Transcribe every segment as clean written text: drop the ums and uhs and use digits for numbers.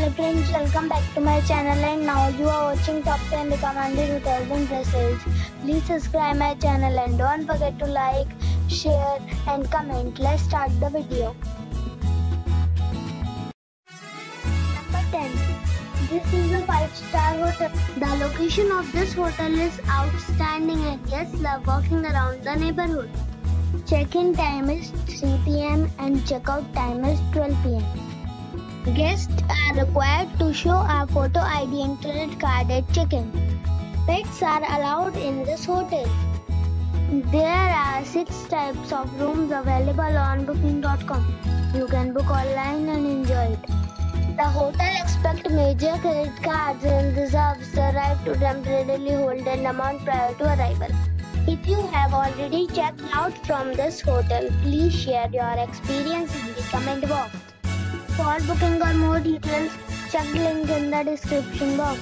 Hello friends, welcome back to my channel and now you are watching top 10 recommended hotels and dresses. Please subscribe my channel and don't forget to like, share and comment. Let's start the video. Number 10. This is a 5-star hotel. The location of this hotel is outstanding and guests love walking around the neighborhood. Check-in time is 3 p.m. and check-out time is 12 p.m. Guests are required to show a photo ID and credit card at check-in. Pets are allowed in this hotel. There are 6 types of rooms available on booking.com. You can book online and enjoy it. The hotel accepts major credit cards and reserves the right to temporarily hold an amount prior to arrival. If you have already checked out from this hotel, please share your experience in the comment box. For booking or more details, check the link in the description box.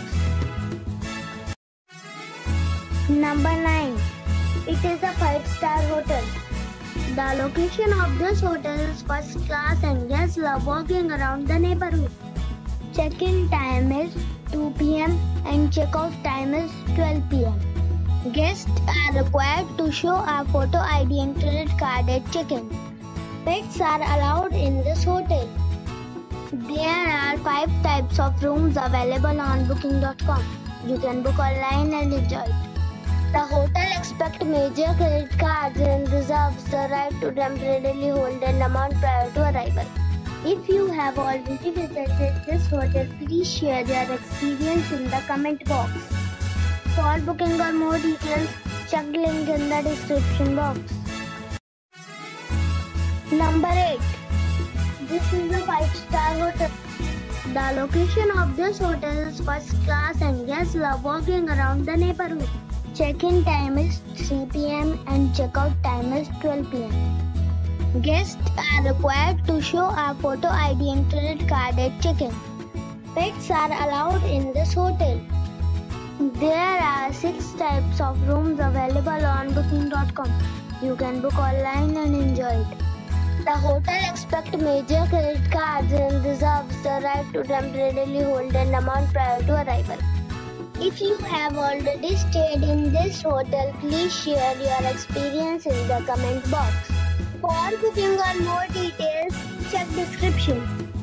Number 9. It is a 5-star hotel. The location of this hotel is first class and guests love walking around the neighborhood. Check-in time is 2 p.m. and check-out time is 12 p.m. Guests are required to show a photo ID and credit card at check-in. Pets are allowed in this hotel. There are 5 types of rooms available on booking.com. You can book online and enjoy it. The hotel accepts major credit cards and reserves the right to temporarily hold an amount prior to arrival. If you have already visited this hotel, please share your experience in the comment box. For booking or more details, check the link in the description box. Number 8. This is a 5-star hotel. The location of this hotel is first class and guests love walking around the neighborhood. Check-in time is 3 p.m. and check-out time is 12 p.m. Guests are required to show a photo ID and credit card at check-in. Pets are allowed in this hotel. There are 6 types of rooms available on booking.com. You can book online and enjoy it. The hotel accepts major credit cards and reserves the right to temporarily hold an amount prior to arrival. If you have already stayed in this hotel, please share your experience in the comment box. For booking or more details, check description.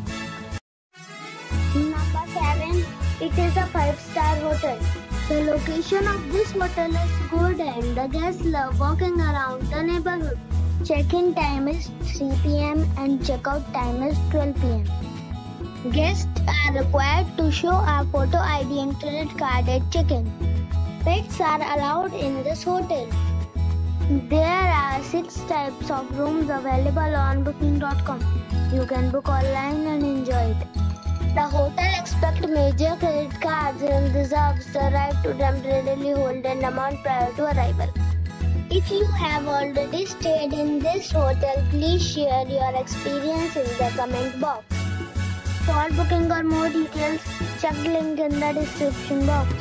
Number 7. It is a 5-star hotel. The location of this hotel is good and the guests love walking around the neighborhood. Check-in time is 3 p.m. and check-out time is 12 p.m. Guests are required to show a photo ID and credit card at check-in. Pets are allowed in this hotel. There are 6 types of rooms available on booking.com. You can book online and enjoy it. The hotel accepts major credit cards and reserves the right to temporarily hold an amount prior to arrival. If you have already stayed in this hotel, please share your experience in the comment box. For booking or more details, check the link in the description box.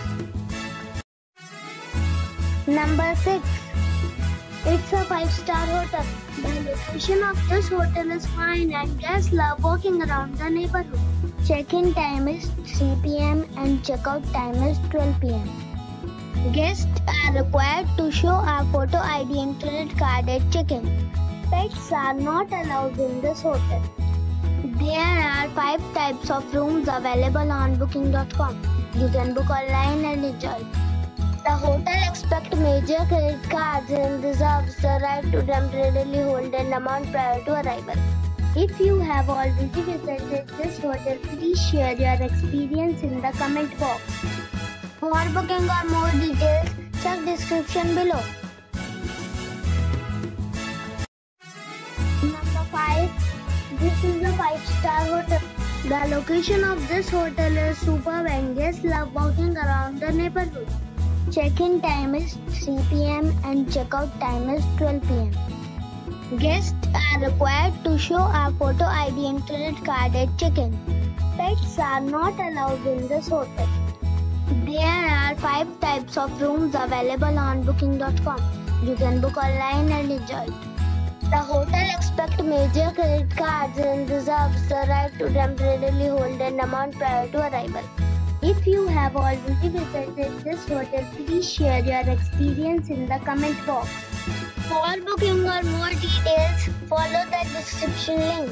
Number 6. It's a 5-star hotel. The location of this hotel is fine and guests love walking around the neighborhood. Check-in time is 3 p.m. and check-out time is 12 p.m. Guests are required to show a photo ID and credit card at check-in. Pets are not allowed in this hotel. There are 5 types of rooms available on booking.com. You can book online and enjoy it. The hotel accepts major credit cards and reserves the right to temporarily hold an amount prior to arrival. If you have already visited this hotel, please share your experience in the comment box. For booking or more details, check description below. Number 5. This is a 5-star hotel. The location of this hotel is superb and guests love walking around the neighborhood. Check-in time is 3 p.m. and check-out time is 12 p.m. Guests are required to show a photo ID and credit card at check-in. Pets are not allowed in this hotel. There are 5 types of rooms available on booking.com. You can book online and enjoy it. The hotel expects major credit cards and reserves the right to temporarily hold an amount prior to arrival. If you have already visited this hotel, please share your experience in the comment box. For booking or more details, follow the description link.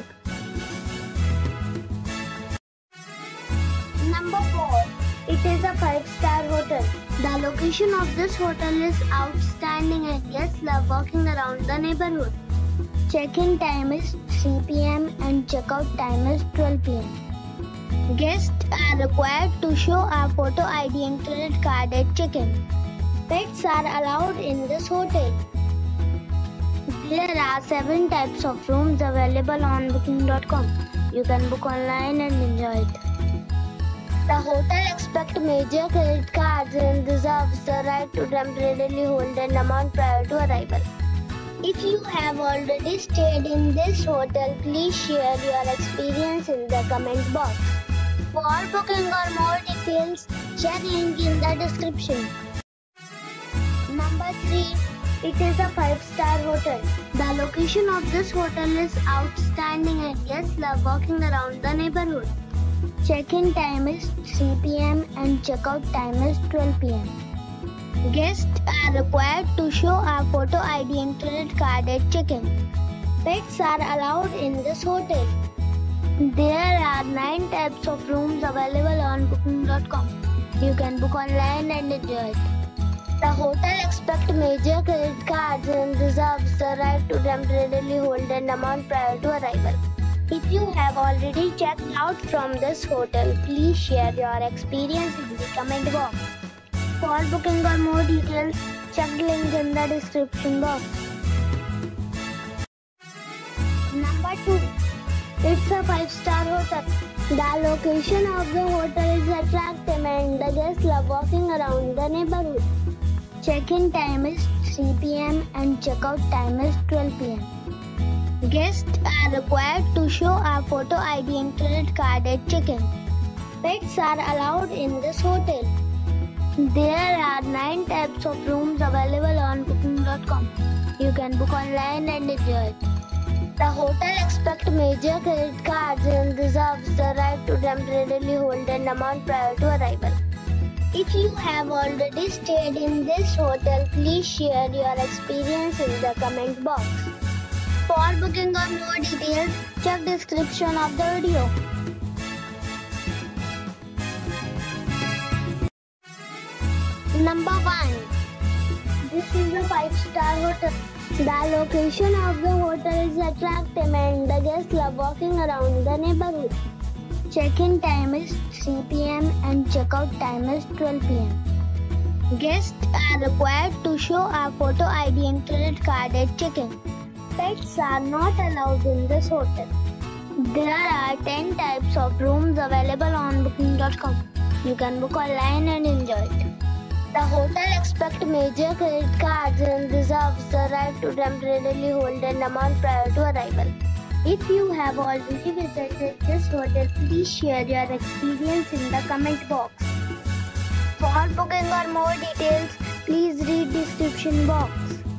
Number 4. It is a 5-star hotel. The location of this hotel is outstanding and guests love walking around the neighborhood. Check-in time is 3 p.m. and check-out time is 12 p.m. Guests are required to show a photo ID and credit card at check-in. Pets are allowed in this hotel. There are 7 types of rooms available on booking.com. You can book online and enjoy it. The hotel expects major credit cards and reserves the right to temporarily hold an amount prior to arrival. If you have already stayed in this hotel, please share your experience in the comment box. For booking or more details, check link in the description. Number 3. It is a 5-star hotel. The location of this hotel is outstanding and guests love walking around the neighborhood. Check-in time is 3 p.m. and check-out time is 12 p.m. Guests are required to show a photo ID and credit card at check-in. Pets are allowed in this hotel. There are 9 types of rooms available on booking.com. You can book online and enjoy it. The hotel expects major credit cards and reserves the right to temporarily hold an amount prior to arrival. If you have already checked out from this hotel, please share your experience in the comment box. For booking or more details, check the link in the description box. Number 2. It's a 5-star hotel. The location of the hotel is attractive and the guests love walking around the neighborhood. Check-in time is 3 p.m. and check-out time is 12 p.m. Guests are required to show a photo ID and credit card at check-in. Pets are allowed in this hotel. There are 9 types of rooms available on booking.com. You can book online and enjoy it. The hotel expects major credit cards and reserves the right to temporarily hold an amount prior to arrival. If you have already stayed in this hotel, please share your experience in the comment box. For booking or more details, check description of the video. Number 1. This is a 5-star hotel. The location of the hotel is attractive and the guests love walking around the neighborhood. Check-in time is 3 p.m. and check-out time is 12 p.m. Guests are required to show a photo ID and credit card at check-in. Pets are not allowed in this hotel. There are 10 types of rooms available on booking.com. You can book online and enjoy it. The hotel expects major credit cards and reserves the right to temporarily hold an amount prior to arrival. If you have already visited this hotel, please share your experience in the comment box. For booking or more details, please read description box.